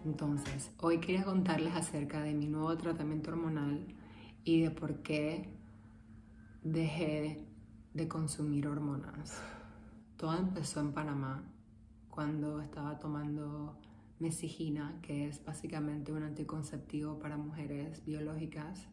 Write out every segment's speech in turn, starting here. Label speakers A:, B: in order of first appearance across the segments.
A: Entonces, hoy quería contarles acerca de mi nuevo tratamiento hormonal y de por qué dejé de consumir hormonas. Todo empezó en Panamá cuando estaba tomando Mesigina, que es básicamente un anticonceptivo para mujeres biológicas,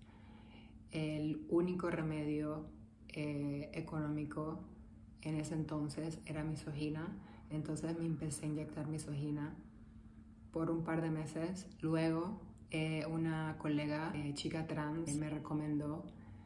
A: el único remedio económico en ese entonces era Misogina. Entonces me empecé a inyectar Misogina por un par de meses. Luego una colega, chica trans, me recomendó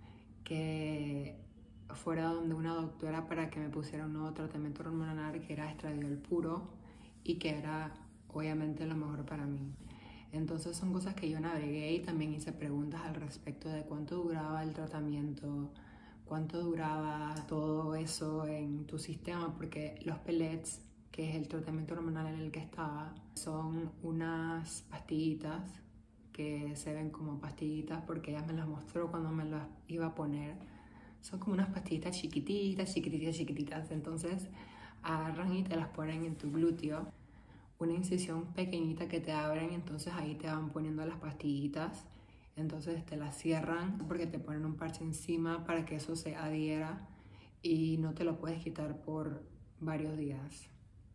A: que fuera donde una doctora para que me pusiera un nuevo tratamiento hormonal que era estradiol puro y que era obviamente lo mejor para mí. Entonces son cosas que yo navegué y también hice preguntas al respecto de cuánto duraba el tratamiento, cuánto duraba todo eso en tu sistema, porque los pellets, que es el tratamiento hormonal en el que estaba, son unas pastillitas que se ven como pastillitas porque ella me las mostró cuando me las iba a poner. Son como unas pastillitas chiquititas, chiquititas, chiquititas. Entonces agarran y te las ponen en tu glúteo, una incisión pequeñita que te abren, entonces ahí te van poniendo las pastillitas. Entonces te las cierran porque te ponen un parche encima para que eso se adhiera y no te lo puedes quitar por varios días.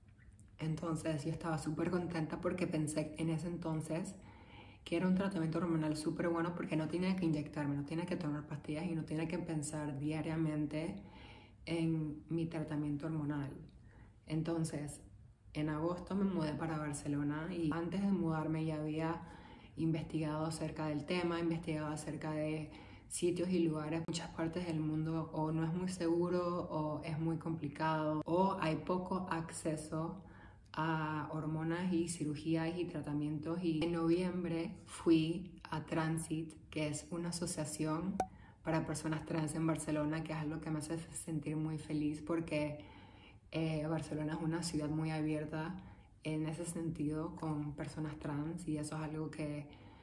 A: Entonces yo estaba súper contenta porque pensé en ese entonces que era un tratamiento hormonal súper bueno porque no tenía que inyectarme, no tenía que tomar pastillas y no tenía que pensar diariamente en mi tratamiento hormonal. Entonces, en agosto me mudé para Barcelona y antes de mudarme ya había investigado acerca del tema, investigado acerca de sitios y lugares. Muchas partes del mundo o no es muy seguro o es muy complicado o hay poco acceso a hormonas y cirugías y tratamientos. Y en noviembre fui a Transit, que es una asociación para personas trans en Barcelona, que es algo que me hace sentir muy feliz porque Barcelona es una ciudad muy abierta en ese sentido con personas trans y eso es algo que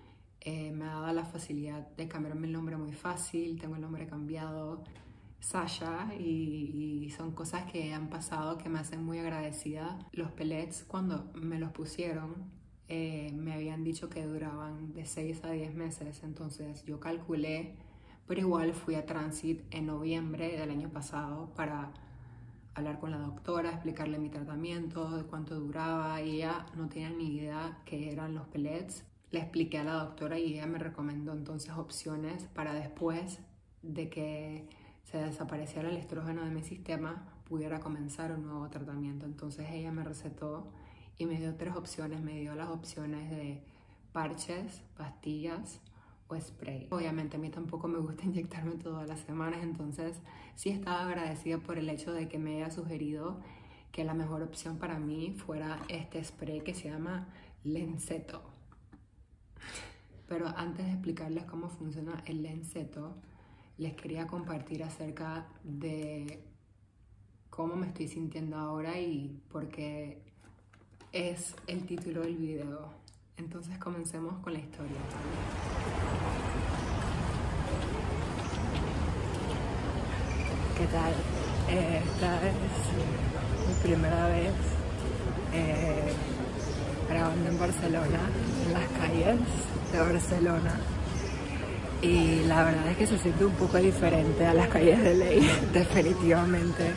A: me ha dado la facilidad de cambiarme el nombre muy fácil. Tengo el nombre cambiado, Sasha, y son cosas que han pasado que me hacen muy agradecida. Los pellets, cuando me los pusieron, me habían dicho que duraban de 6 a 10 meses, entonces yo calculé, pero igual fui a Transit en noviembre del año pasado para hablar con la doctora, explicarle mi tratamiento, de cuánto duraba, y ella no tenía ni idea qué eran los pellets. Le expliqué a la doctora y ella me recomendó entonces opciones para después de que se desapareciera el estrógeno de mi sistema, pudiera comenzar un nuevo tratamiento. Entonces ella me recetó y me dio 3 opciones. Me dio las opciones de parches, pastillas o spray. Obviamente a mí tampoco me gusta inyectarme todas las semanas, entonces sí estaba agradecida por el hecho de que me haya sugerido que la mejor opción para mí fuera este spray que se llama Lenceto. Pero antes de explicarles cómo funciona el Lenceto, les quería compartir acerca de cómo me estoy sintiendo ahora y por qué es el título del video. Entonces comencemos con la historia. ¿Qué tal? Esta es mi primera vez grabando en Barcelona, en las calles de Barcelona. Y la verdad es que se siente un poco diferente a las calles de ley, definitivamente.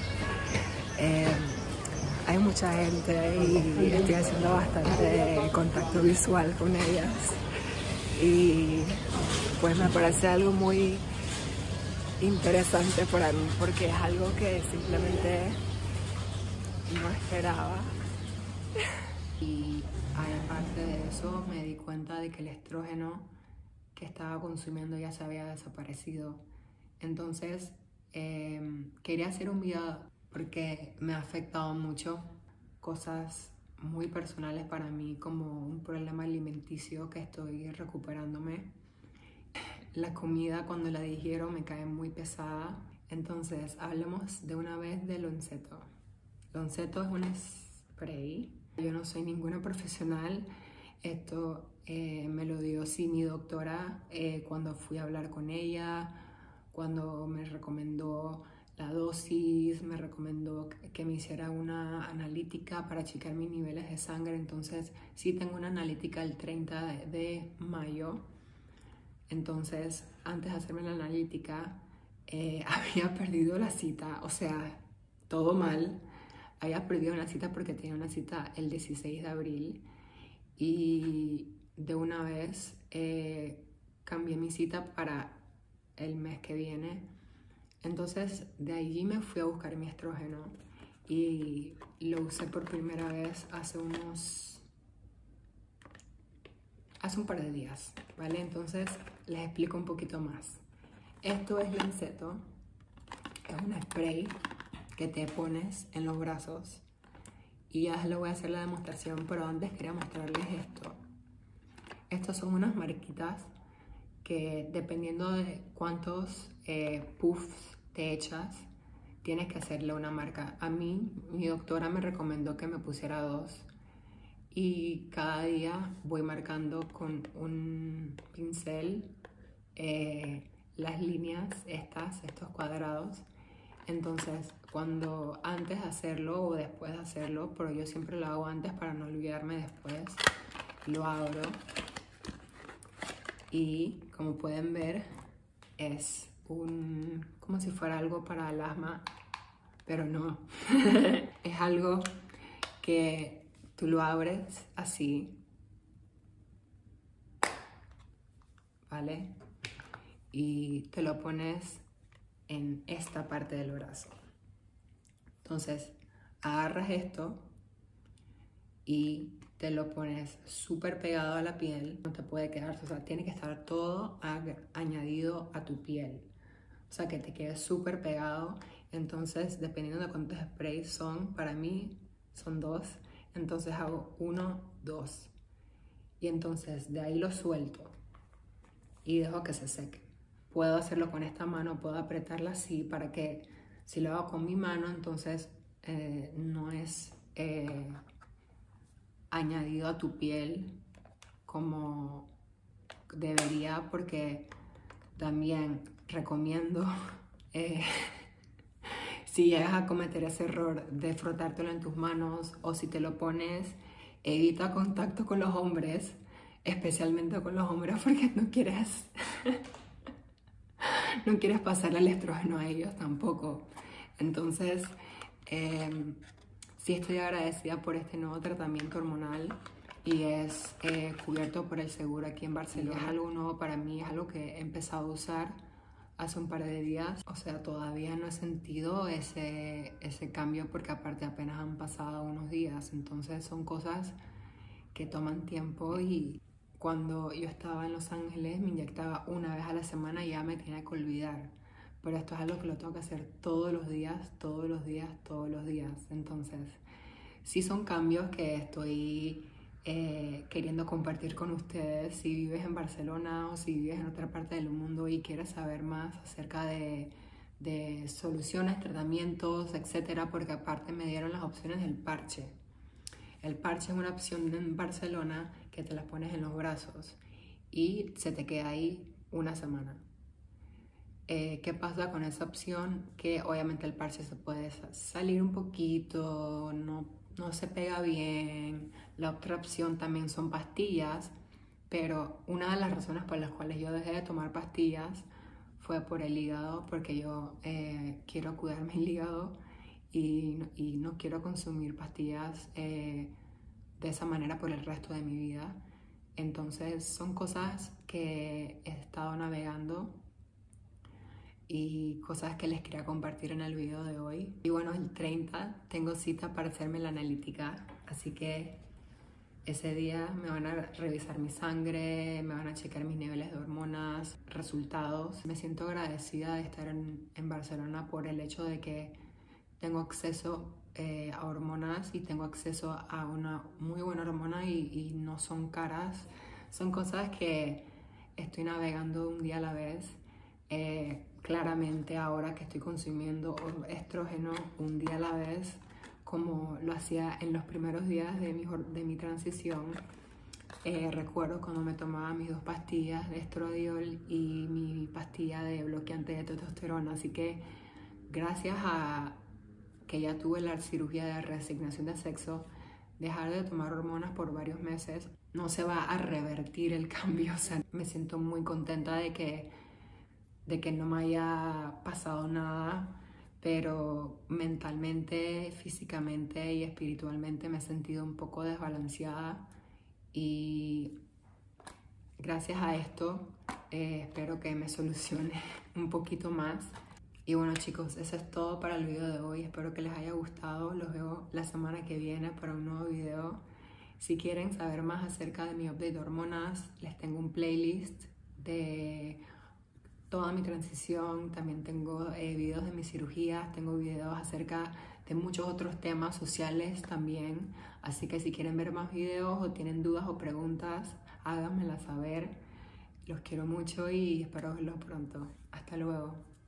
A: Hay mucha gente y estoy haciendo bastante contacto visual con ellas. Y pues me parece algo muy interesante para mí porque es algo que simplemente no esperaba. Y aparte de eso me di cuenta de que el estrógeno que estaba consumiendo ya se había desaparecido. Entonces quería hacer un video porque me ha afectado mucho cosas muy personales para mí, como un problema alimenticio que estoy recuperándome. La comida cuando la digiero me cae muy pesada. Entonces hablemos de una vez de Lenceto. Lenceto es un spray. Yo no soy ninguna profesional. Esto me lo dio sí mi doctora cuando fui a hablar con ella, cuando me recomendó la dosis, me recomendó que me hiciera una analítica para checar mis niveles de sangre. Entonces sí tengo una analítica el 30 de mayo. Entonces antes de hacerme la analítica había perdido la cita, o sea, todo mal. Había perdido una cita porque tenía una cita el 16 de abril y de una vez cambié mi cita para el mes que viene. Entonces de allí me fui a buscar mi estrógeno y lo usé por primera vez hace un par de días, ¿vale? Entonces les explico un poquito más. Esto es Lenceto, es un spray que te pones en los brazos y ya les voy a hacer la demostración, pero antes quería mostrarles esto. Estos son unas marquitas que dependiendo de cuántos puffs te echas, tienes que hacerle una marca. A mí, mi doctora me recomendó que me pusiera 2 y cada día voy marcando con un pincel las líneas estos cuadrados. Entonces, antes de hacerlo o después de hacerlo, pero yo siempre lo hago antes para no olvidarme después, lo abro y como pueden ver es como si fuera algo para el asma, pero no. Es algo que tú lo abres así, ¿vale? Y te lo pones en esta parte del brazo. Entonces agarras esto y te lo pones súper pegado a la piel. No te puede quedar, o sea, tiene que estar todo añadido a tu piel, o sea, que te quede súper pegado. Entonces, dependiendo de cuántos sprays son, para mí son 2, entonces hago 1, 2 y entonces de ahí lo suelto y dejo que se seque. Puedo hacerlo con esta mano, puedo apretarla así para que si lo hago con mi mano, entonces no es añadido a tu piel como debería, porque también recomiendo si llegas a cometer ese error de frotártelo en tus manos o si te lo pones, evita contacto con los hombres, especialmente con los hombres, porque no quieres pasarle el estrógeno a ellos tampoco. Entonces sí estoy agradecida por este nuevo tratamiento hormonal y es cubierto por el seguro aquí en Barcelona. Es algo nuevo para mí, es algo que he empezado a usar hace un par de días. O sea, todavía no he sentido ese cambio porque aparte apenas han pasado unos días. Entonces son cosas que toman tiempo y cuando yo estaba en Los Ángeles me inyectaba una vez a la semana y ya me tenía que olvidar. Pero esto es algo que lo tengo que hacer todos los días, todos los días, todos los días. Entonces, sí son cambios que estoy queriendo compartir con ustedes. Si vives en Barcelona o si vives en otra parte del mundo y quieres saber más acerca de soluciones, tratamientos, etcétera, porque aparte me dieron las opciones del parche. El parche es una opción en Barcelona que te las pones en los brazos y se te queda ahí una semana. ¿Qué pasa con esa opción? Que obviamente el parche se puede salir un poquito, no se pega bien. La otra opción también son pastillas, pero una de las razones por las cuales yo dejé de tomar pastillas fue por el hígado, porque yo quiero cuidarme el hígado y no quiero consumir pastillas de esa manera por el resto de mi vida. Entonces son cosas que he estado navegando y cosas que les quería compartir en el video de hoy. Y bueno, el 30 tengo cita para hacerme la analítica, así que ese día me van a revisar mi sangre, me van a checar mis niveles de hormonas, resultados. Me siento agradecida de estar en Barcelona por el hecho de que tengo acceso a hormonas y tengo acceso a una muy buena hormona y no son caras. Son cosas que estoy navegando un día a la vez. Claramente ahora que estoy consumiendo estrógeno un día a la vez, como lo hacía en los primeros días de mi transición, recuerdo cuando me tomaba mis 2 pastillas de estradiol y mi pastilla de bloqueante de testosterona. Así que gracias a que ya tuve la cirugía de reasignación de sexo, dejar de tomar hormonas por varios meses, no se va a revertir el cambio. O sea, me siento muy contenta de que no me haya pasado nada, pero mentalmente, físicamente y espiritualmente me he sentido un poco desbalanceada, y gracias a esto espero que me solucione un poquito más. Y bueno, chicos, eso es todo para el video de hoy. Espero que les haya gustado. Los veo la semana que viene para un nuevo video. Si quieren saber más acerca de mi update de hormonas, les tengo un playlist de toda mi transición. También tengo videos de mis cirugías, tengo videos acerca de muchos otros temas sociales también. Así que si quieren ver más videos o tienen dudas o preguntas, háganmela saber. Los quiero mucho y espero verlos pronto. Hasta luego.